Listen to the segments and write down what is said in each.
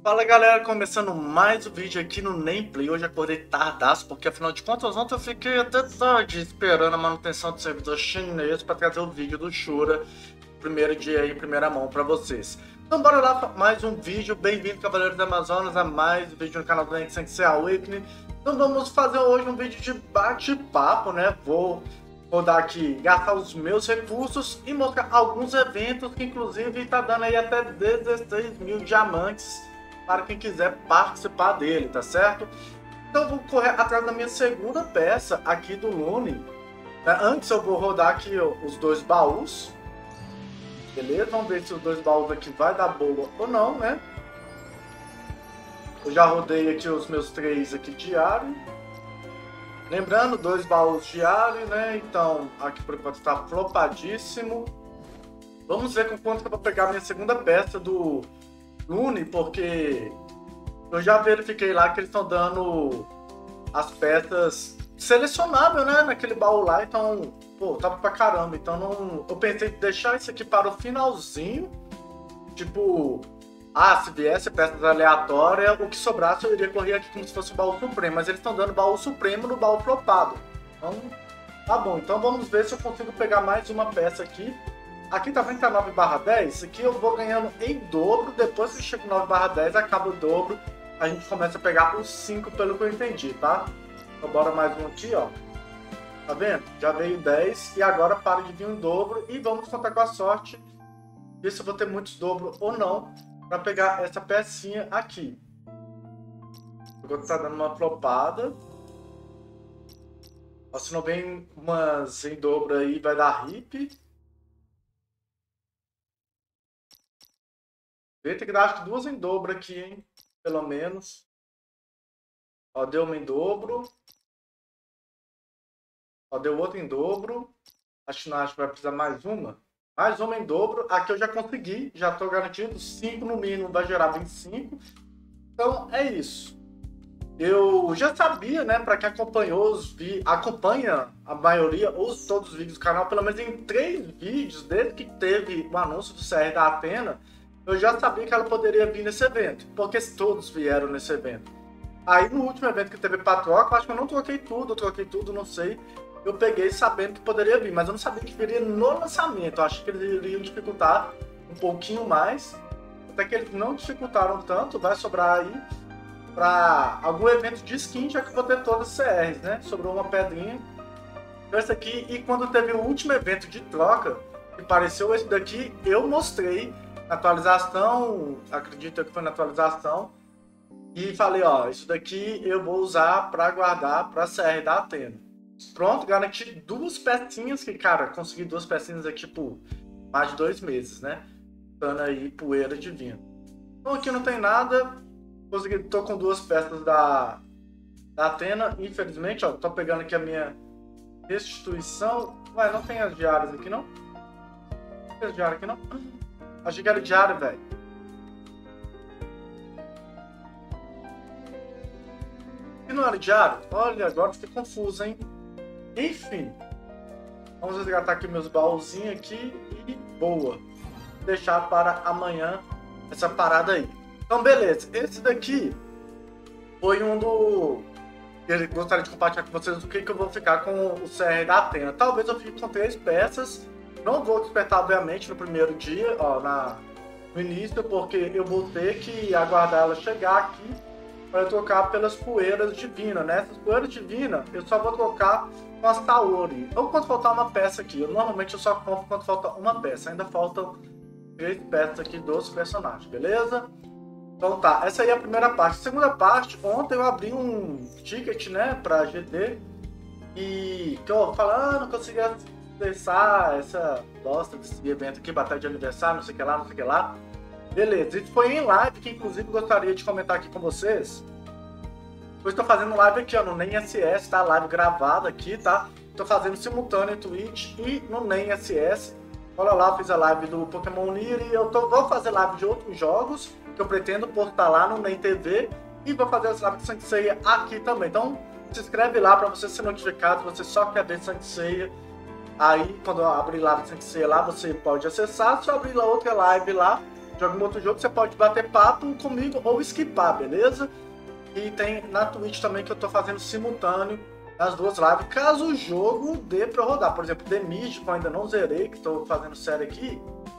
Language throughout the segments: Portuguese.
Fala galera, começando mais um vídeo aqui no Nameplay. Hoje acordei tardaço, porque afinal de contas ontem eu fiquei até tarde esperando a manutenção do servidor chinês para trazer o vídeo do Shura, primeiro dia aí em primeira mão para vocês. Então bora lá para mais um vídeo. Bem-vindo, Cavaleiros da Amazonas, a mais um vídeo no canal do Sensei Awakening. Então vamos fazer hoje um vídeo de bate-papo, né? Vou rodar aqui, gastar os meus recursos e mostrar alguns eventos que inclusive tá dando aí até 16 mil diamantes para quem quiser participar dele, tá certo? Então eu vou correr atrás da minha segunda peça aqui do Lune. Né? Antes eu vou rodar aqui os dois baús. Beleza? Vamos ver se os dois baús aqui vai dar boa ou não, né? Eu já rodei aqui os meus três aqui diário. Lembrando, dois baús diários, né? Então, aqui por enquanto está flopadíssimo. Vamos ver com quanto que eu vou pegar a minha segunda peça do Lune, porque eu já verifiquei lá que eles estão dando as peças selecionáveis, né, naquele baú lá, então, pô, tá pra caramba, então não, eu pensei em deixar isso aqui para o finalzinho, tipo, se viesse peças aleatórias, o que sobrasse eu iria correr aqui como se fosse o baú supremo, mas eles estão dando baú supremo no baú flopado, então, tá bom, então vamos ver se eu consigo pegar mais uma peça aqui. Aqui tá vendo que tá 9/10, aqui eu vou ganhando em dobro, depois que chega 9/10, acaba o dobro, a gente começa a pegar os 5 pelo que eu entendi, tá? Então bora mais um aqui, ó. Tá vendo? Já veio 10 e agora para de vir um dobro e vamos contar com a sorte, ver se eu vou ter muitos dobros ou não, para pegar essa pecinha aqui. Enquanto tá dando uma flopada. Ó, se não vem umas em dobro aí, vai dar hip. Tem que dar acho que duas em dobro aqui, hein? Pelo menos. Ó, deu uma em dobro. Ó, deu outra em dobro. Acho que vai precisar mais uma. Mais uma em dobro. Aqui eu já consegui. Já estou garantindo. 5 no mínimo vai gerar 25. Então é isso. Eu já sabia, né? Para quem acompanhou acompanha a maioria ou todos os vídeos do canal, pelo menos em 3 vídeos, desde que teve o anúncio do CR da Athena, eu já sabia que ela poderia vir nesse evento, porque todos vieram nesse evento. Aí no último evento que teve pra troca, eu acho que eu não troquei tudo, eu troquei tudo, não sei. Eu peguei sabendo que poderia vir, mas eu não sabia que viria no lançamento. Eu acho que eles iriam dificultar um pouquinho mais. Até que eles não dificultaram tanto, vai sobrar aí pra algum evento de skin, já que eu vou ter todas as CRs, né? Sobrou uma pedrinha. Esse aqui, e quando teve o último evento de troca, que pareceu esse daqui, eu mostrei na atualização, acredito que foi na atualização, e falei, ó, isso daqui eu vou usar para guardar para a CR da Athena. Pronto, garanti duas pecinhas, que cara, consegui duas pecinhas aqui por mais de 2 meses, né? Dando aí poeira divina. Então aqui não tem nada, consegui, tô com duas peças da Athena, infelizmente, ó, tô pegando aqui a minha restituição. Ué, não tem as diárias aqui não? Não tem as diárias aqui não? Achei que era diário, velho. E não era diário? Olha, agora fiquei confuso, hein? Enfim. Vamos resgatar aqui meus baúzinhos aqui e boa. Vou deixar para amanhã essa parada aí. Então, beleza. Esse daqui foi um do... Eu gostaria de compartilhar com vocês o que eu vou ficar com o CR da Athena. Talvez eu fique com 3 peças. Não vou despertar, obviamente, no primeiro dia, ó, no início, porque eu vou ter que aguardar ela chegar aqui para trocar pelas poeiras divinas, né? Essas poeiras divinas eu só vou trocar com as Taori. Ou quando faltar uma peça aqui. Normalmente eu só compro quando falta uma peça. Ainda faltam 3 peças aqui dos personagens, beleza? Então tá, essa aí é a primeira parte. A segunda parte, ontem eu abri um ticket, né, pra GD. E que eu falando, não conseguia acessar essa bosta desse evento aqui, batalha de aniversário, não sei o que lá, não sei o que lá. Beleza, isso foi em live, que inclusive gostaria de comentar aqui com vocês. Eu estou fazendo live aqui, ó, no NEM SS, tá? Live gravada aqui, tá? Estou fazendo simultâneo no Twitch e no NEM SS. Olha lá, fiz a live do Pokémon Nier e vou fazer live de outros jogos que eu pretendo postar lá no NEM TV e vou fazer as lives de Saint Seiya aqui também. Então, se inscreve lá para você ser notificado, se você só quer ver Saint Seiya. Aí, quando eu abrir live de Saint Seiya lá, você pode acessar. Se eu abrir lá outra live lá, joga um outro jogo, você pode bater papo comigo ou esquipar, beleza? E tem na Twitch também que eu tô fazendo simultâneo nas duas lives, caso o jogo dê pra rodar. Por exemplo, The Mid, que eu ainda não zerei, que tô fazendo série aqui,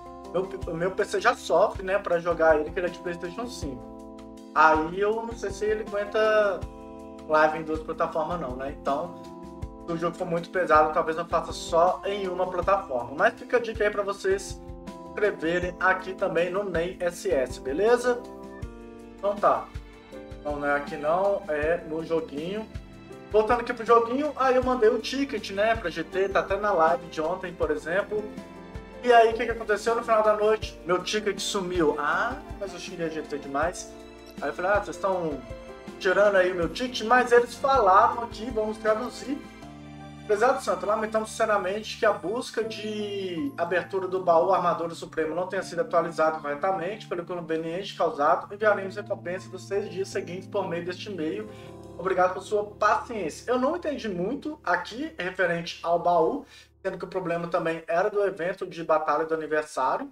o meu PC já sofre, né, pra jogar ele, que ele é de PlayStation 5. Aí eu não sei se ele aguenta live em duas plataformas não, né? Então, se o jogo for muito pesado, talvez eu faça só em uma plataforma. Mas fica a dica aí pra vocês se inscreverem aqui também no NEM SS, beleza? Então tá. Então não é aqui não, é no joguinho. Voltando aqui pro joguinho, aí eu mandei o ticket, né, pra GT, tá até na live de ontem, por exemplo. E aí, o que aconteceu no final da noite? Meu ticket sumiu. Ah, mas eu xinguei a GT demais. Aí eu falei, ah, vocês estão tirando aí o meu ticket, mas eles falaram aqui, vamos traduzir. Prezado Santo, lamentamos sinceramente que a busca de abertura do baú Armadura Supremo não tenha sido atualizada corretamente pelo inconveniente causado. Enviaremos recompensa dos 6 dias seguintes por meio deste e-mail. Obrigado por sua paciência. Eu não entendi muito aqui referente ao baú, sendo que o problema também era do evento de batalha do aniversário,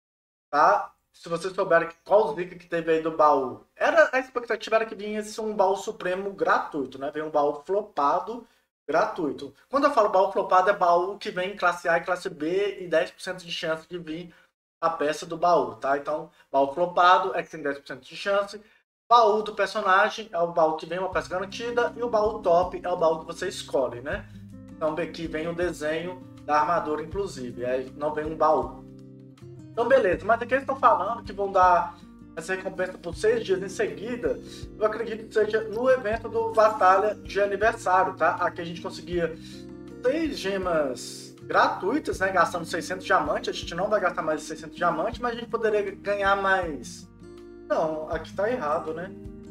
tá? Se vocês souberem qual zica que teve aí do baú, a expectativa era que vinha um baú supremo gratuito, né? Veio um baú flopado gratuito. Quando eu falo baú flopado, é baú que vem em classe A e classe B e 10% de chance de vir a peça do baú, tá? Então, baú flopado é que tem 10% de chance. Baú do personagem é o baú que vem uma peça garantida e o baú top é o baú que você escolhe, né? Então aqui vem o desenho da armadura, inclusive, aí não vem um baú. Então beleza, mas aqui eles estão falando que vão dar essa recompensa por 6 dias em seguida. Eu acredito que seja no evento do Batalha de Aniversário, tá? Aqui a gente conseguia 6 gemas gratuitas, né? Gastando 600 diamantes. A gente não vai gastar mais 600 diamantes, mas a gente poderia ganhar mais. Não, aqui tá errado, né?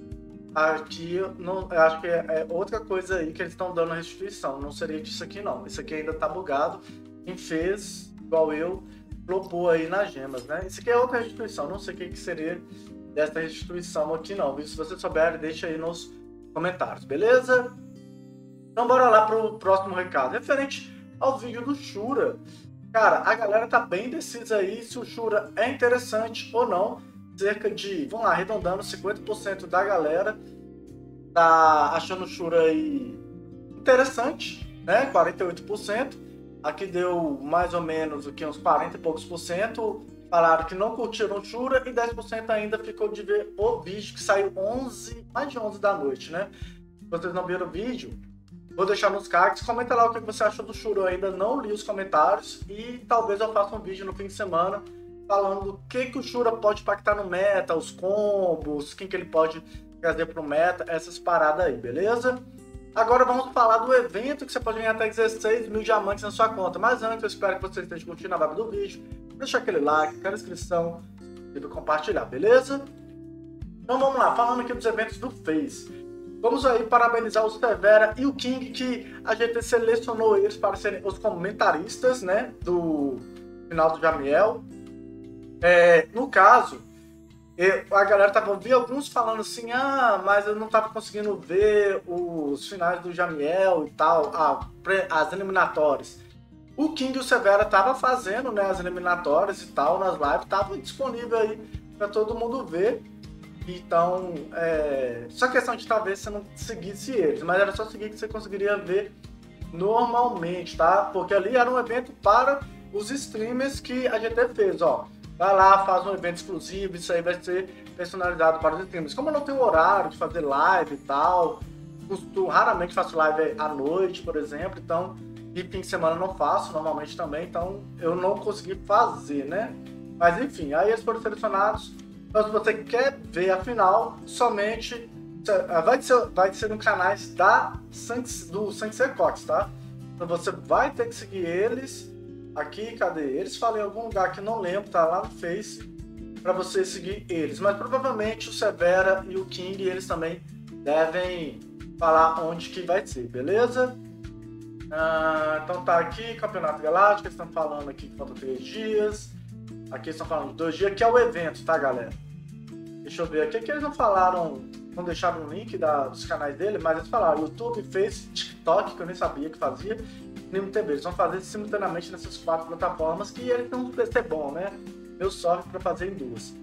Aqui não, eu acho que é outra coisa aí que eles estão dando a restituição. Não seria disso aqui não. Isso aqui ainda tá bugado. Quem fez, igual eu, flopou aí nas gemas, né? Isso aqui é outra restituição. Não sei o que seria dessa restituição aqui não. Se você souber, deixa aí nos comentários, beleza? Então bora lá pro próximo recado. Referente ao vídeo do Shura. Cara, a galera tá bem decisa aí se o Shura é interessante ou não. Cerca de, vamos lá, arredondando, 50% da galera tá achando o Shura aí interessante, né? 48%. Aqui deu mais ou menos uns 40 e poucos por cento. Falaram que não curtiram o Shura e 10% ainda ficou de ver o vídeo que saiu mais de 11 da noite, né? Se vocês não viram o vídeo, vou deixar nos cards. Comenta lá o que você achou do Shura. Eu ainda não li os comentários e talvez eu faça um vídeo no fim de semana falando do que o Shura pode impactar no meta, os combos, quem que ele pode trazer pro meta, essas paradas aí, beleza? Agora vamos falar do evento que você pode ganhar até 16 mil diamantes na sua conta. Mas antes, eu espero que você esteja curtindo a vibe do vídeo. Deixa aquele like, aquela inscrição e compartilhar, beleza? Então vamos lá, falando aqui dos eventos do Face. Vamos aí parabenizar o Severa e o King, que a GT selecionou eles para serem os comentaristas, né, do final do Jamiel. No caso, a galera tava vendo alguns falando assim, mas eu não tava conseguindo ver os finais do Jamiel e tal, as eliminatórias. O King e o Severa tava fazendo, né, as eliminatórias e tal, nas lives, tava disponível aí para todo mundo ver. Então, só questão de talvez você não seguisse eles, mas era só seguir que você conseguiria ver normalmente, tá? Porque ali era um evento para os streamers que a GT fez, ó. Vai lá, faz um evento exclusivo, isso aí vai ser personalizado para os streamers. Como eu não tenho horário de fazer live e tal, raramente faço live à noite, por exemplo, então, e fim de semana não faço, normalmente também, então eu não consegui fazer, né? Mas enfim, aí eles foram selecionados. Então, se você quer ver a final, somente vai ser no canais do Sensei Cox, tá? Então você vai ter que seguir eles. Aqui, cadê? Eles falam em algum lugar que não lembro, tá lá no Face, para você seguir eles. Mas provavelmente o Severa e o King, eles também devem falar onde que vai ser, beleza? Então tá aqui, Campeonato Galáctico, eles estão falando aqui que faltam 3 dias. Aqui eles estão falando de 2 dias, que é o evento, tá, galera? Deixa eu ver aqui, que eles não falaram, não deixaram o link dos canais dele, mas eles falaram YouTube, Face, TikTok, que eu nem sabia que fazia, e MTV. Eles vão fazer simultaneamente nessas 4 plataformas, que eles têm um PC bom, né? Eu sofro para fazer em 2.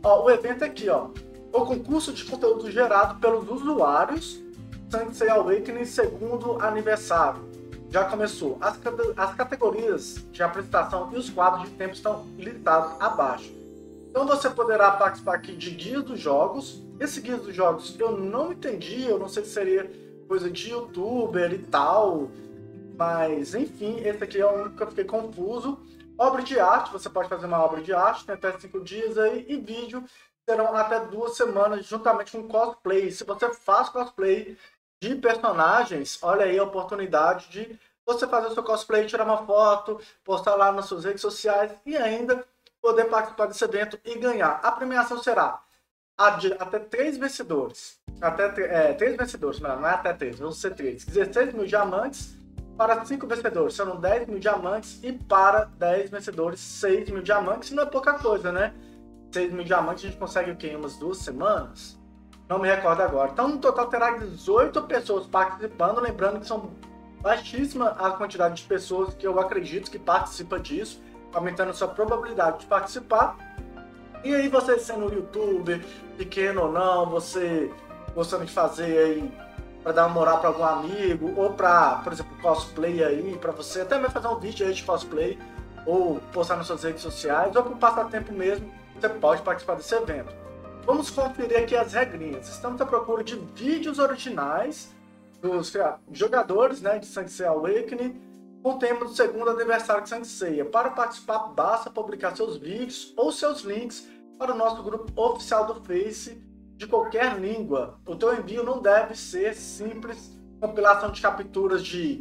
Ó, o evento aqui, ó. O concurso de conteúdo gerado pelos usuários Saint Seiya Awakening segundo aniversário. Já começou. As categorias de apresentação e os quadros de tempo estão listados abaixo. Então você poderá participar aqui de guias dos jogos. Esse guia dos jogos eu não entendi, eu não sei se seria coisa de youtuber e tal, mas enfim, esse aqui é o único que eu fiquei confuso. Obra de arte, você pode fazer uma obra de arte, tem até 5 dias aí, e vídeo serão até 2 semanas juntamente com cosplay. Se você faz cosplay de personagens, olha aí a oportunidade de você fazer o seu cosplay, tirar uma foto, postar lá nas suas redes sociais e ainda poder participar desse evento e ganhar. A premiação será até 3 vencedores. Até 3 vencedores, não é até 3, vão ser 3. 16 mil diamantes para 5 vencedores, serão 10 mil diamantes e para 10 vencedores, 6 mil diamantes. Não é pouca coisa, né? 6 mil diamantes a gente consegue o quê? Em umas 2 semanas? Não me recordo agora. Então, no total, terá 18 pessoas participando. Lembrando que são baixíssima a quantidade de pessoas que eu acredito que participa disso, aumentando sua probabilidade de participar. E aí, você sendo um youtuber, pequeno ou não, você gostando de fazer aí para dar uma moral para algum amigo, ou para, por exemplo, cosplay aí, para você até mesmo fazer um vídeo aí de cosplay, ou postar nas suas redes sociais, ou por passatempo mesmo, você pode participar desse evento. Vamos conferir aqui as regrinhas. Estamos à procura de vídeos originais dos jogadores, né, de Saint Seiya Awakening, com o tema do segundo aniversário de Saint Seiya. Para participar, basta publicar seus vídeos ou seus links para o nosso grupo oficial do Face de qualquer língua. O teu envio não deve ser simples compilação de capturas de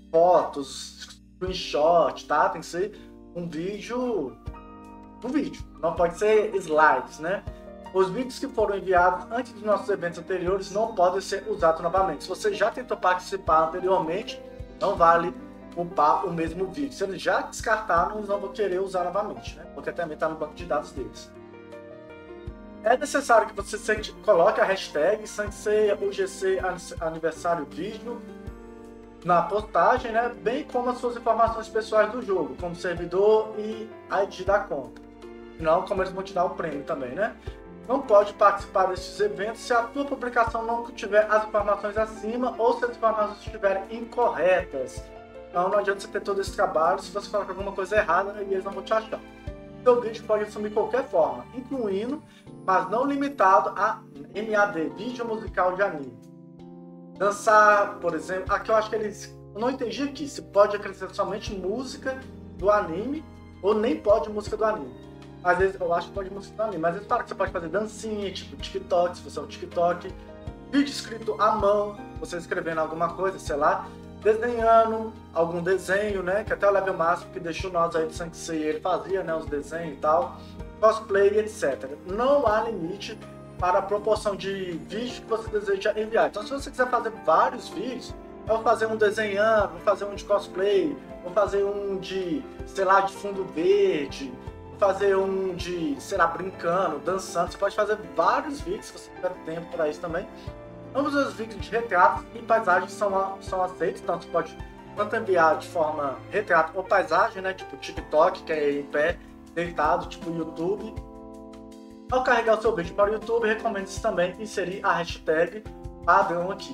fotos, screenshot, tá? Tem que ser um vídeo, não pode ser slides, né? Os vídeos que foram enviados antes dos nossos eventos anteriores não podem ser usados novamente. Se você já tentou participar anteriormente, não vale upar o mesmo vídeo. Se eles já descartaram, eles não vão querer usar novamente, né? Porque também está no banco de dados deles. É necessário que você coloque a hashtag Saint Seiya UGC aniversário vídeo na postagem, né? Bem como as suas informações pessoais do jogo, como servidor e ID da conta. Não como eles vão te dar o prêmio também, né? Não pode participar desses eventos se a tua publicação não tiver as informações acima ou se as informações estiverem incorretas. Então não adianta você ter todo esse trabalho se você colocar alguma coisa errada e eles não vão te achar. Seu vídeo pode assumir qualquer forma, incluindo, mas não limitado a MAD, vídeo musical de anime. Dançar, por exemplo, aqui eu acho que eles... Eu não entendi aqui, se pode acrescentar somente música do anime ou nem pode música do anime. Às vezes eu acho que pode música do anime, mas eles falam que você pode fazer dancinha, tipo TikTok, se você é um TikTok, vídeo escrito à mão, você escrevendo alguma coisa, sei lá, desenhando algum desenho, né, que até o Level Máximo que deixou nós aí do Saint Seiya, ele fazia, né, os desenhos e tal, cosplay, etc. Não há limite para a proporção de vídeos que você deseja enviar. Então, se você quiser fazer vários vídeos, eu vou fazer um desenhando, vou fazer um de cosplay, vou fazer um de, sei lá, de fundo verde, vou fazer um de, sei lá, brincando, dançando. Você pode fazer vários vídeos, se você tiver tempo para isso também. Ambos os vídeos de retratos e paisagem são aceitos, então você pode tanto enviar de forma retrato ou paisagem, né, tipo TikTok, que é em pé, deitado, tipo YouTube. Ao carregar o seu vídeo para o YouTube, recomendo-se também inserir a hashtag padrão aqui.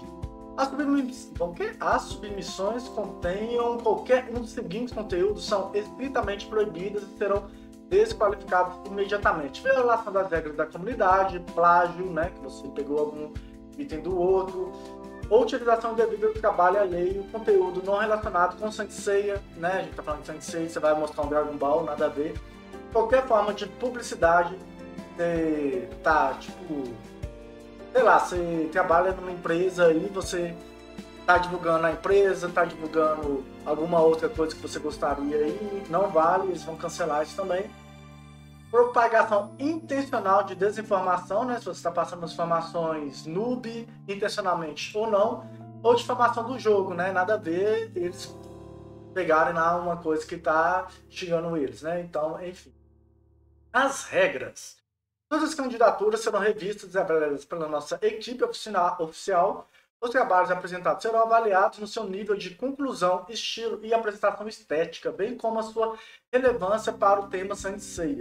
As submissões contenham qualquer um dos seguintes conteúdos são estritamente proibidas e serão desqualificados imediatamente. Violação das regras da comunidade, plágio, né, que você pegou algum item do outro, ou utilização indevida do trabalho alheio, conteúdo não relacionado com Saint Seiya, né? A gente tá falando de Saint Seiya, você vai mostrar um Dragon Ball, nada a ver. Qualquer forma de publicidade, tá, tipo, sei lá, você trabalha numa empresa e você tá divulgando a empresa, tá divulgando alguma outra coisa que você gostaria e não vale, eles vão cancelar isso também. Propagação intencional de desinformação, né? Se você está passando as informações noob, intencionalmente ou não, ou difamação do jogo, né? Nada a ver eles pegarem lá uma coisa que está xingando eles, né? Então, enfim. As regras. Todas as candidaturas serão revistas e avaliadas pela nossa equipe oficial. Os trabalhos apresentados serão avaliados no seu nível de conclusão, estilo e apresentação estética, bem como a sua relevância para o tema Saint Seiya.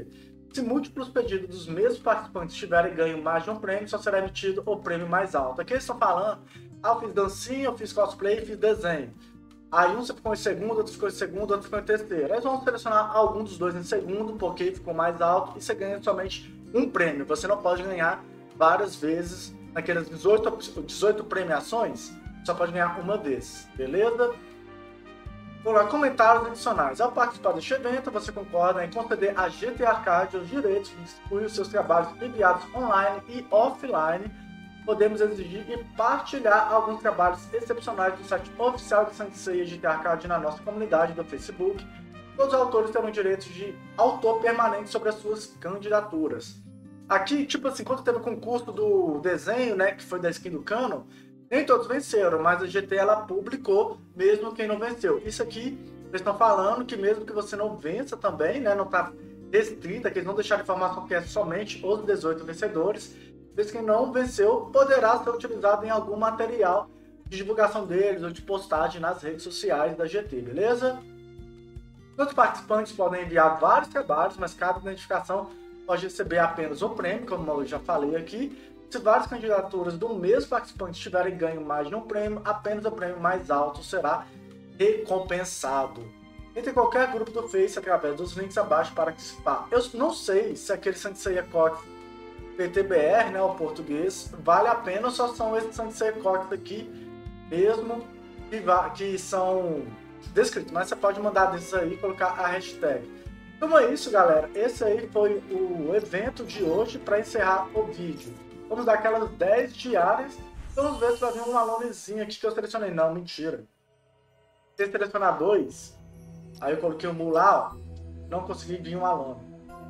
Se múltiplos pedidos dos mesmos participantes tiverem ganho mais de um prêmio, só será emitido o prêmio mais alto. Aqui eles estão falando, eu fiz dancinha, eu fiz cosplay, fiz desenho. Aí um você ficou em segundo, outro ficou em segundo, outro ficou em terceiro. Aí eles vão selecionar algum dos dois em segundo, porque ficou mais alto, e você ganha somente um prêmio. Você não pode ganhar várias vezes naquelas 18 premiações, só pode ganhar uma vez, beleza? Vamos lá, comentários adicionais. Ao participar deste evento, você concorda em conceder a GT Arcade os direitos de distribuir os seus trabalhos enviados online e offline. Podemos exigir e partilhar alguns trabalhos excepcionais do site oficial de Saint Seiya GT Arcade na nossa comunidade do Facebook. Todos os autores terão direitos de autor permanente sobre as suas candidaturas. Aqui, tipo assim, quando teve o concurso do desenho, né, que foi da skin do Canon, nem todos venceram, mas a GT ela publicou mesmo quem não venceu. Isso aqui, eles estão falando que mesmo que você não vença também, né, não está restrita, que eles não deixaram informação que é somente os 18 vencedores. Desde quem não venceu poderá ser utilizado em algum material de divulgação deles ou de postagem nas redes sociais da GT, beleza? Os participantes podem enviar vários trabalhos, mas cada identificação pode receber apenas um prêmio, como eu já falei aqui. Se várias candidaturas do mesmo participante tiverem ganho mais de um prêmio, apenas o prêmio mais alto será recompensado. Entre qualquer grupo do Face através dos links abaixo para participar. Eu não sei se aquele Saint Seiya Cox PTBR, né, o português, vale a pena ou só são esses Saint Seiya Cox aqui mesmo que são descritos, mas você pode mandar desses aí e colocar a hashtag. Então é isso, galera. Esse aí foi o evento de hoje para encerrar o vídeo. Vamos dar aquelas 10 diárias. Vamos ver se vai vir um alonezinho aqui que eu selecionei. Não, mentira. Se selecionar 2, aí eu coloquei o Mu lá, ó. Não consegui vir um alone.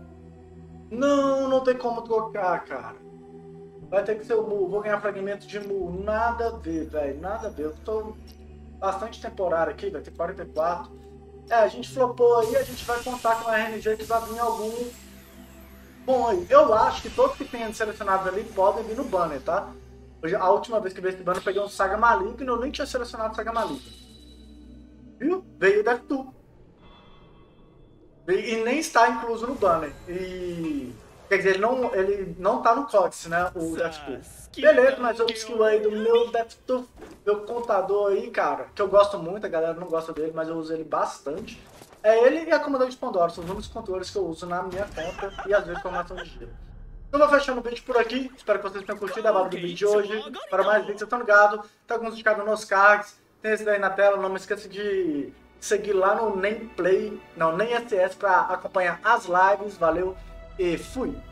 Não tem como trocar, cara. Vai ter que ser o Mu. Vou ganhar fragmento de Mu. Nada a ver, velho. Nada a ver. Eu tô bastante temporário aqui, vai ter 44. A gente flopou aí, a gente vai contar com a RNG que vai vir algum bom aí. Eu acho que todos que tenham selecionado ali podem vir no banner, tá? Hoje, a última vez que veio esse banner, eu peguei um Saga Maligno e eu nem tinha selecionado Saga Maligno. Viu? Veio o Deathtool. E nem está incluso no banner. E... quer dizer, ele não tá no códice, né? O Deathtool. Beleza, mas eu skill aí do meu Deathtool, meu contador aí, cara, que eu gosto muito, a galera não gosta dele, mas eu uso ele bastante. É ele e a Comandante Pandora, são os únicos controles que eu uso na minha conta e às vezes formação de gelo. Então vou fechando o vídeo por aqui, espero que vocês tenham curtido a barra do vídeo de hoje. Para mais vídeos, vocês estão ligados, tá alguns indicados nos cards, tem esse daí na tela, não me esqueça de seguir lá no NemPlay, não, NemSS para acompanhar as lives, valeu e fui!